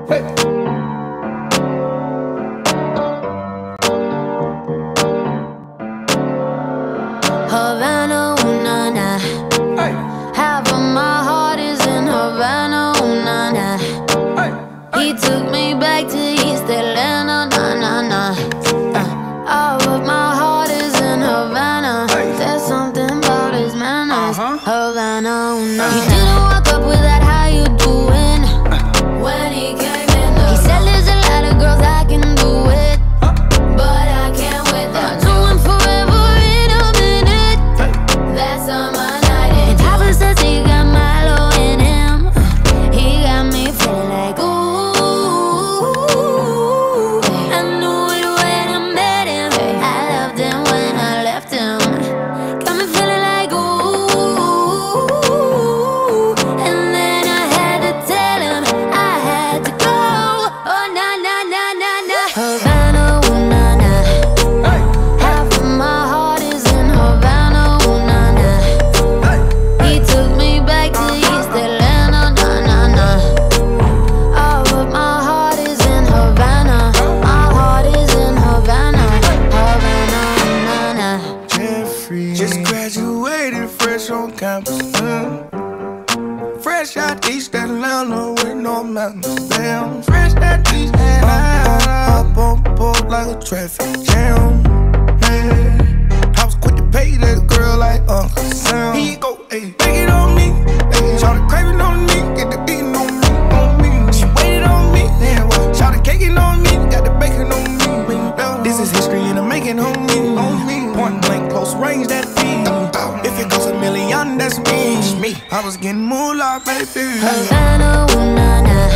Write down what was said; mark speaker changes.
Speaker 1: Hey.
Speaker 2: Havana, ooh, nah, nah.
Speaker 1: Hey.
Speaker 2: Half of my heart is in Havana, ooh, nah, nah.
Speaker 1: Hey.
Speaker 2: He took me back to East Atlanta, nah, nah, nah. All of my heart is in Havana.
Speaker 1: Hey.
Speaker 2: There's something about his manners. Havana, ooh, nah,
Speaker 1: He
Speaker 2: nah. Didn't walk up with that, how you doing? When he came in the He said there's a lot of girls I can do it, but I can't with them. Doing forever in a minute. That's on my night. And Papa says he got Milo in him. He got me feeling like ooh. I knew it when I met him. I loved him when I left him. Got me feeling like ooh. And then I had to tell him I had to go. Oh na na na na na. Havana, ooh na na. Half of my heart is in Havana, ooh na na. He took me back to East Atlanta, na na na. All of my heart is in Havana. My heart is in Havana, Havana, na na.
Speaker 3: Jeffrey just graduated fresh on campus. Fresh out East Atlanta with no mountains. Damn, fresh out East Atlanta. Up on board like a traffic jam. Man, I was quick to pay that girl like Uncle Sam. He go, ayy, take it on me. Ayy, shout the craving on me, get the beating on me, on me. She waited on me, then what? Shout the caking on me, got the bacon on me. This is history and I'm making on me. Point blank, close range, that beat. If it goes a million, that's me. I was getting moolah, baby.
Speaker 2: Havana, ooh na na.